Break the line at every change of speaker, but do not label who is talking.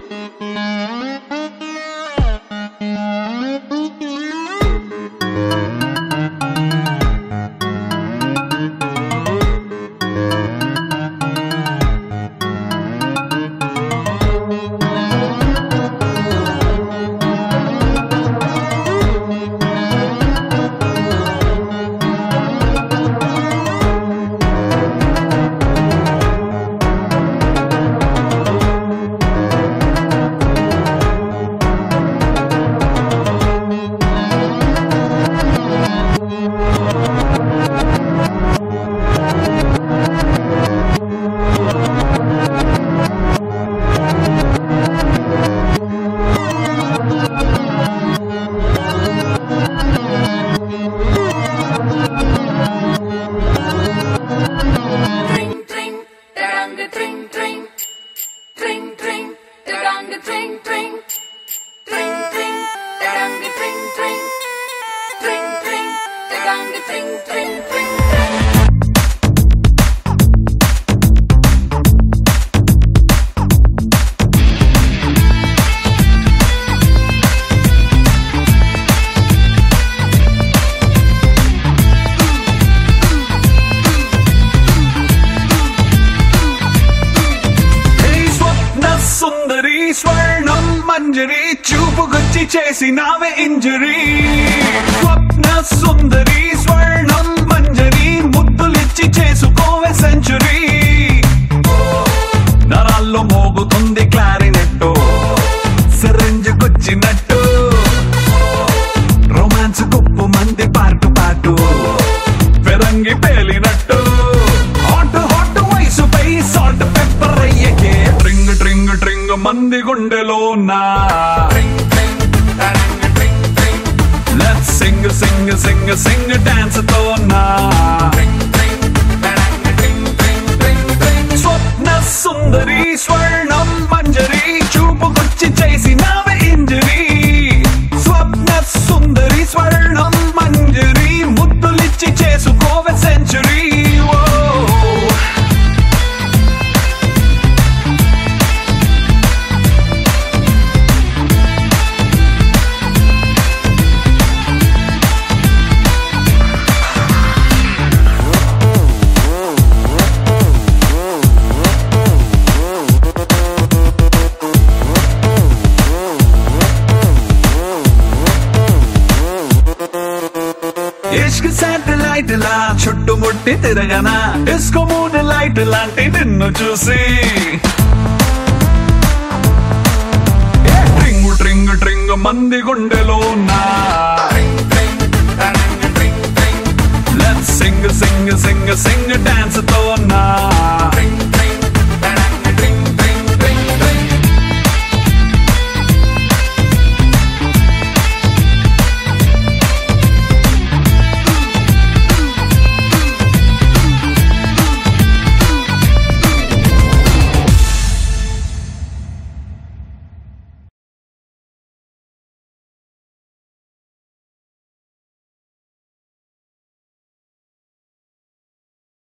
స్వర్ణం మంజరి చూపుకొచ్చి చేసినావే ఇంజరీ స్వప్న సుందరి స్వర్ణం మంజరి ముద్దులిచ్చి చేసుకోవే century నరాల్లో మోగుతుంది క్లారినెట్టు సిరింజుకొచ్చినట్టు romance కుప్పు మంది పాటు పాటు ఫిరంగి పేలినట్టు హాట్ హాట్ వయసుపై సాల్ట్ పెప్పర్ అయ్యకే ట్రింగ్ ట్రింగ్ ట్రింగ్ మంది గుండెలో నా let's sing sing sing sing dance తో నా స్వప్న సుందరి స్వర్ణం మంజరి చూపుకొచ్చి చేసినావే ఇంజరీ స్వప్న సుందరి స్వర్ణం మంజరి ముద్దులిచ్చి చేసుకోవే సెంచురీ ఇష్క్ శాటిలైట్ లా చుట్టుముట్టి తిరగనా డిస్కో మూన్ లైట్ లాంటి నిన్ను చూసి ట్రింగ్ ట్రింగ్ ట్రింగ్ మంది గుండెలో నా let's sing sing sing sing dance తో నా